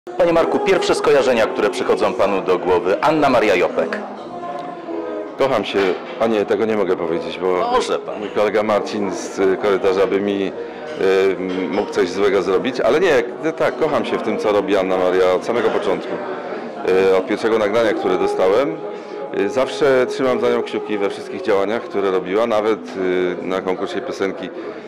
Panie Marku, pierwsze skojarzenia, które przychodzą Panu do głowy. Anna Maria Jopek. Kocham się, a nie, tego nie mogę powiedzieć, bo Może pan. mój kolega Marcin z korytarza by mi mógł coś złego zrobić, ale nie, tak, kocham się w tym, co robi Anna Maria od samego początku. Od pierwszego nagrania, które dostałem, zawsze trzymam za nią kciuki we wszystkich działaniach, które robiła, nawet na konkursie piosenki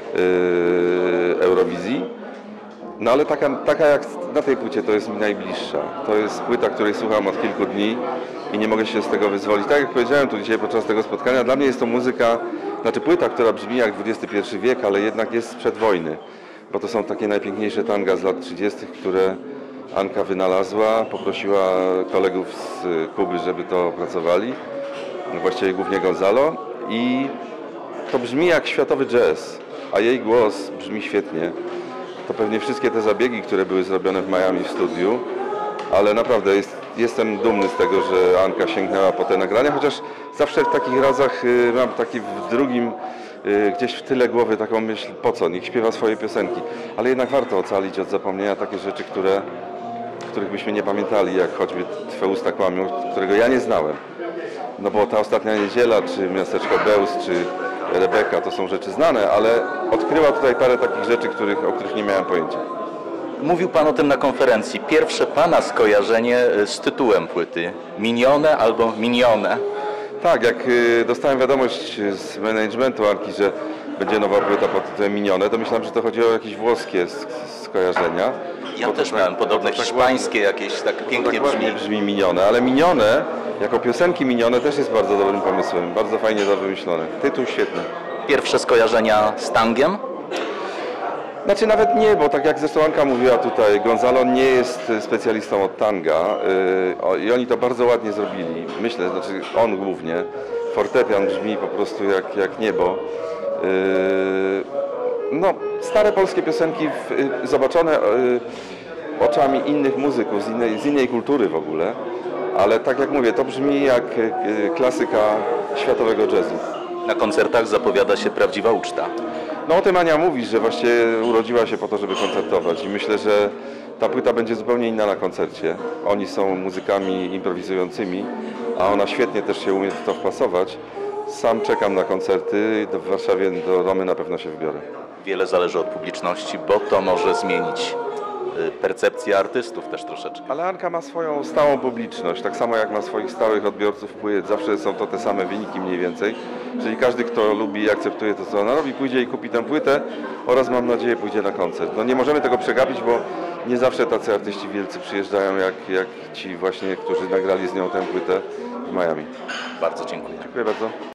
Eurowizji. No ale taka jak na tej płycie to jest mi najbliższa. To jest płyta, której słucham od kilku dni i nie mogę się z tego wyzwolić. Tak jak powiedziałem tu dzisiaj podczas tego spotkania, dla mnie jest to muzyka, znaczy płyta, która brzmi jak XXI wiek, ale jednak jest sprzed wojny. Bo to są takie najpiękniejsze tanga z lat 30., które Anka wynalazła, poprosiła kolegów z Kuby, żeby to opracowali, właściwie głównie Gonzalo, i to brzmi jak światowy jazz, a jej głos brzmi świetnie. To pewnie wszystkie te zabiegi, które były zrobione w Miami w studiu, ale naprawdę jestem dumny z tego, że Anka sięgnęła po te nagrania, chociaż zawsze w takich razach mam taki w drugim, gdzieś w tyle głowy taką myśl, po co, niech śpiewa swoje piosenki, ale jednak warto ocalić od zapomnienia takie rzeczy, których byśmy nie pamiętali, jak choćby Twe usta kłamią, którego ja nie znałem. No bo ta Ostatnia niedziela, czy Miasteczko Bełz, czy Rebeka, to są rzeczy znane, ale odkryła tutaj parę takich rzeczy, o których nie miałem pojęcia. Mówił Pan o tym na konferencji. Pierwsze Pana skojarzenie z tytułem płyty. Minione albo Minione. Tak, jak dostałem wiadomość z managementu Anki, że będzie nowa płyta pod tytułem Minione, to myślałem, że to chodzi o jakieś włoskie skojarzenia. Ja też miałem podobne hiszpańskie jakieś, tak pięknie brzmi Minione, ale Minione, jako piosenki Minione też jest bardzo dobrym pomysłem, bardzo fajnie to wymyślone. Tytuł świetny. Pierwsze skojarzenia z tangiem? Znaczy nawet nie, bo tak jak zresztą Anka mówiła tutaj, Gonzalo nie jest specjalistą od tanga i oni to bardzo ładnie zrobili. Myślę, znaczy on głównie. Fortepian brzmi po prostu jak niebo. No, stare polskie piosenki zobaczone oczami innych muzyków, z innej kultury w ogóle, ale tak jak mówię, to brzmi jak klasyka światowego jazzu. Na koncertach zapowiada się prawdziwa uczta. No o tym Ania mówi, że właśnie urodziła się po to, żeby koncertować i myślę, że ta płyta będzie zupełnie inna na koncercie. Oni są muzykami improwizującymi, a ona świetnie też się umie w to wpasować. Sam czekam na koncerty, w Warszawie do Romy na pewno się wybiorę. Wiele zależy od publiczności, bo to może zmienić percepcję artystów też troszeczkę. Ale Anka ma swoją stałą publiczność, tak samo jak ma swoich stałych odbiorców płyt. Zawsze są to te same wyniki mniej więcej. Czyli każdy, kto lubi i akceptuje to, co ona robi, pójdzie i kupi tę płytę oraz, mam nadzieję, pójdzie na koncert. No nie możemy tego przegapić, bo nie zawsze tacy artyści wielcy przyjeżdżają jak ci właśnie, którzy nagrali z nią tę płytę w Miami. Bardzo dziękuję. Dziękuję bardzo.